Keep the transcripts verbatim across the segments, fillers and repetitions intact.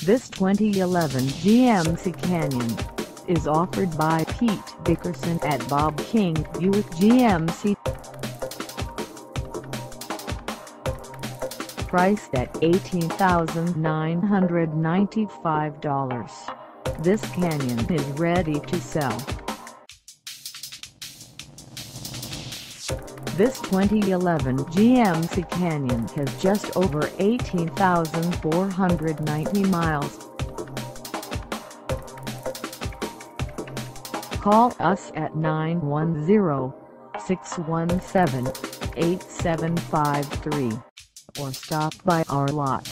This twenty eleven G M C Canyon is offered by Pete Dickerson at Bob King Buick G M C. Priced at eighteen thousand nine hundred ninety-five dollars, this Canyon is ready to sell. This twenty eleven G M C Canyon has just over eighteen thousand four hundred ninety miles. Call us at nine one zero, six one seven, eight seven five three or stop by our lot.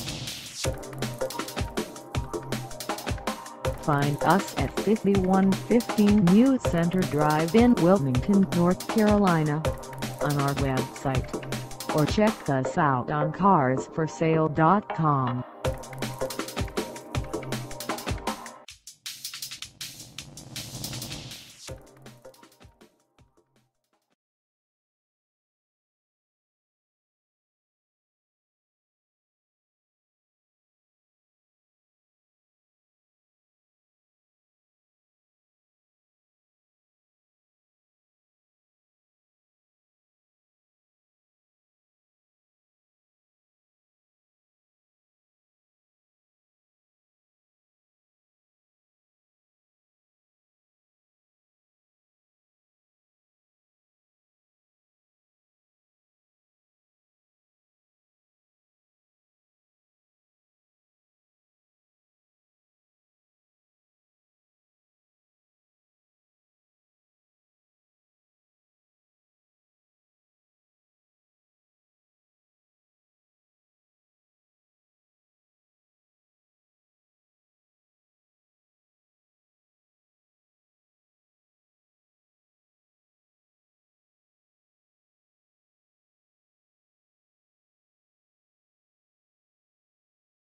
Find us at fifty-one fifteen New Center Drive in Wilmington, North Carolina, on our website, or check us out on cars for sale dot com.